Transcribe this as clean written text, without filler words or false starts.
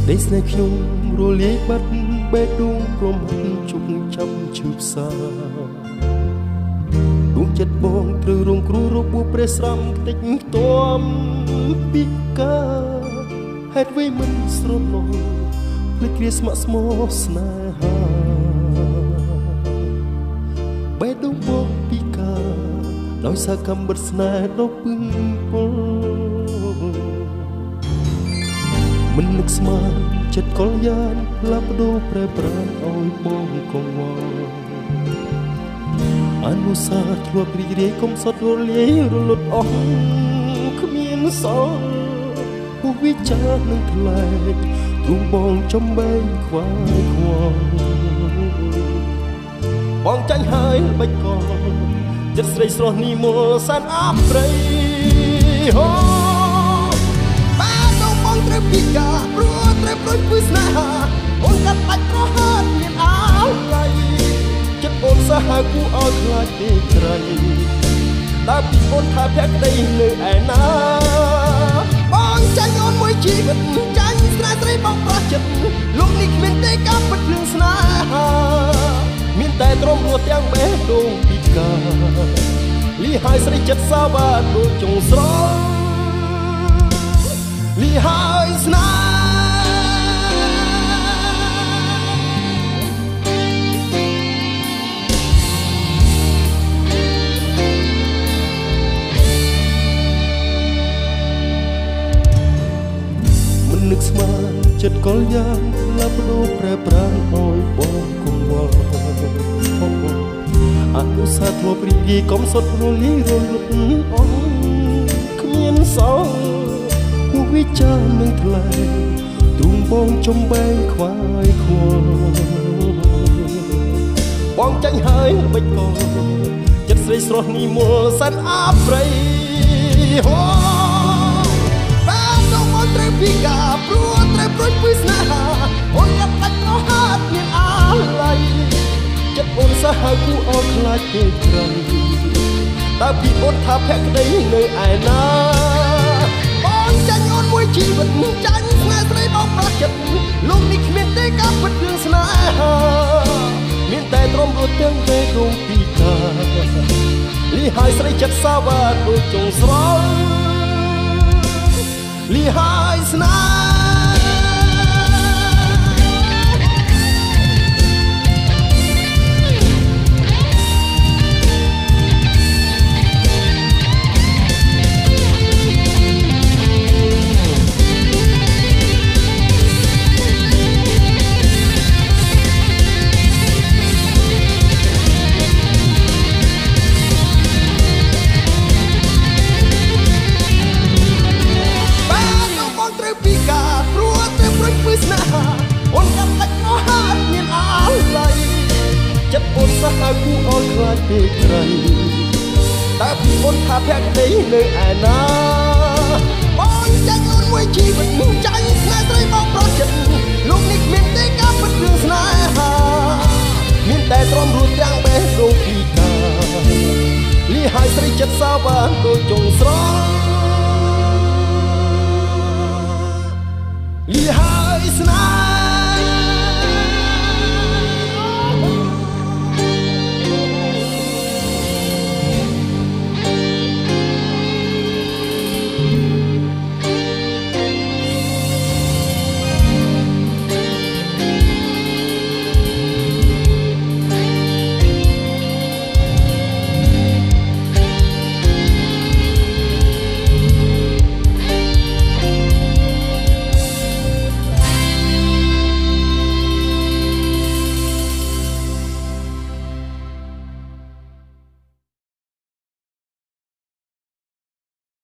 ได้ស្នេហ៍ខ្ញុំរលាយបាត់បេះដូងព្រមជុកចាំឈឺផ្សាដួងចិត្តបងត្រូវរងគ្រោះរបួសព្រះស្រំខ្ទេចខ្ទាំពីកាហេតុអ្វីមិនស្រណោភ្លេចគ្រាស្ម័គ្រស្មោះស្នេហាបេះដូងបងពីកាដោយសារកំបិតស្នេហ៍ដ៏ពឹងពុលមិននឹកស្មានចិត្តកលយានផ្លាស់ប្ដូរប្រែប្រានឲ្យបងកង្វល់អនុសាសន៍ធ្លាប់រីករាយកុំសុទ្ធរលាយរលត់អស់គ្មានសល់ពុះវិចារនឹងថ្លែងទ្រង់បងចំបែងខ្វាយខ្វល់បងចាញ់ហើយល្បិចកលចិត្តស្រីស្រស់នីមលសានអព្រៃហូបានទៅបងត្រូវពិការព្រោះត្រូវព្រួយពឹស្នេហាអូនកាត់បាច់ក៏ហត់មានអោឡៃចិត្តអូនសាហាវគូឲ្យខ្លាចទេក្រៃដើរពីអូនថាភក្តីនៅឯណាបងចាញ់អូនមួយជីវិតចាញ់ស្នេហ៍ស្រីបងប្រោះចិត្តលោកនេះគ្មានទេការពិតរឿងស្នេហាមានតែទ្រាំរស់ទាំងបេះដូងពីកាលីហើយស្រីចិត្តសាវាដូចចុងស្រល់លីហើយស្នេហ៍មិននឹកស្មានចិត្តកលយ៉ាងឡាប់ដូរប្រែប្រានឲ្យបងកង្វល់អនុសាសន៍ធ្លាប់រីករាយកុំសុទ្ធរលាយរលត់អស់គ្មានសល់ពុះវិចារនឹងថ្លែងទ្រង់បងចំបែងខ្វាយខ្វល់បងចាញ់ហើយល្បិចកលចិត្តស្រីស្រស់នីមលសានអព្រៃហូបានទៅបងត្រូវពិការព្រោះត្រូវព្រួយពឹស្នេហាអូនកាត់ដាច់ក៏ហត់មានអាឡៃចិត្តអូនសាហាវគូអត់ខ្លាចទេក្រៃតើពីអូនថាភក្តីនៅឯណាបងចាញ់អូនមួយជីវិតចាញ់ស្នេហ៍ស្រីបងប្រោះចិត្តលោកនេះគ្មានទេការពិតរឿងស្នេហាមានតែទ្រាំរត់ទាំងបេះដូងពីកាលីហើយស្រីចិត្តសាវាដូចចុងស្រល់លីហើយស្នេហ៍អូនកាត់ដាច់ក៏ហត់មានអាឡៃចិត្តអូនសាហាវគូអត់ខ្លាចទេក្រៃតើពីអូនថាភក្តីនៅឯណា